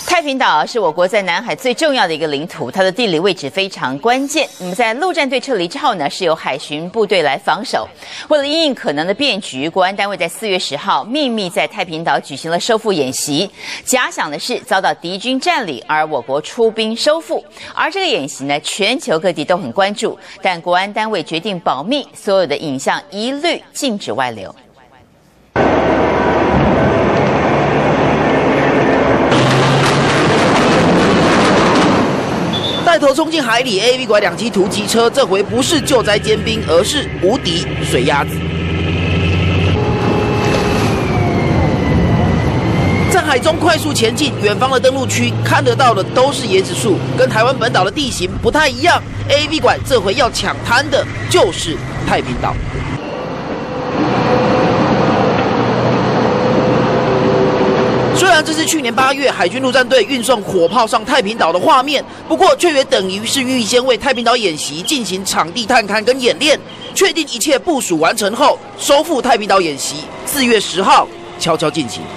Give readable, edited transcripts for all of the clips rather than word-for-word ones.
太平岛是我国在南海最重要的一个领土，它的地理位置非常关键。那么在陆战队撤离之后呢，是由海巡部队来防守。为了因应可能的变局，国安单位在4月10号秘密在太平岛举行了收复演习。假想的是遭到敌军占领，而我国出兵收复。而这个演习呢，全球各地都很关注，但国安单位决定保密，所有的影像一律禁止外流。 带头冲进海里 ，AAV 拐2机突击车，这回不是救灾尖兵，而是无敌水鸭子。在海中快速前进，远方的登陆区看得到的都是椰子树，跟台湾本岛的地形不太一样。AAV 拐这回要抢滩的就是太平岛。虽然这是去年8月海军陆战队运送火炮上太平岛的画面，不过却也等于是预先为太平岛演习进行场地探勘跟演练，确定一切部署完成后，收复太平岛演习4月10号悄悄进行。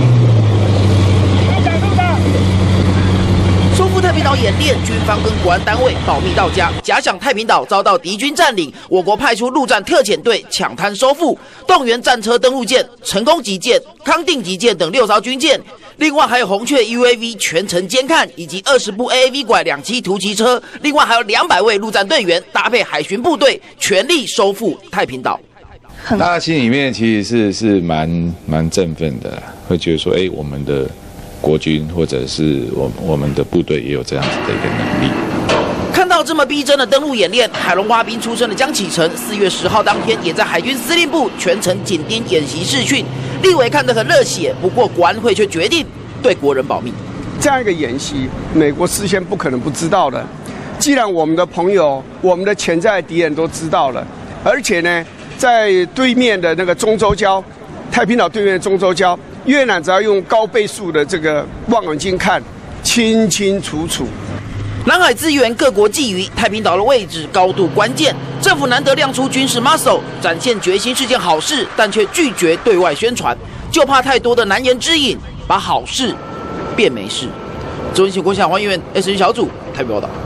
收复太平岛演练，军方跟国安单位保密到家。假想太平岛遭到敌军占领，我国派出陆战特遣队抢滩收复，动员战车登陆舰、成功级舰、康定级舰等6艘军舰，另外还有红雀 UAV 全程监看，以及20部 AAV 拐2机突击车，另外还有200位陆战队员搭配海巡部队，全力收复太平岛。 大家心里面其实是蛮振奋的，会觉得说，我们的国军或者是我们的部队也有这样子的一个能力。 看到这么逼真的登陆演练，海龙蛙兵出身的江启臣4月10号当天也在海军司令部全程紧盯演习视讯。立委看得很热血，不过国安会却决定对国人保密。 这样一个演习，美国事先不可能不知道的。既然我们的朋友、我们的潜在敌人都知道了，而且呢，在对面的那个中州礁，太平岛对面的中州礁。越南只要用高倍数的这个望远镜看，清清楚楚。 南海资源各国觊觎，太平岛的位置高度关键，政府难得亮出军事 muscle， 展现决心是件好事，但却拒绝对外宣传，就怕太多的难言之隐，把好事变没事。中央新闻国小黄议员 SN 小组台北报道。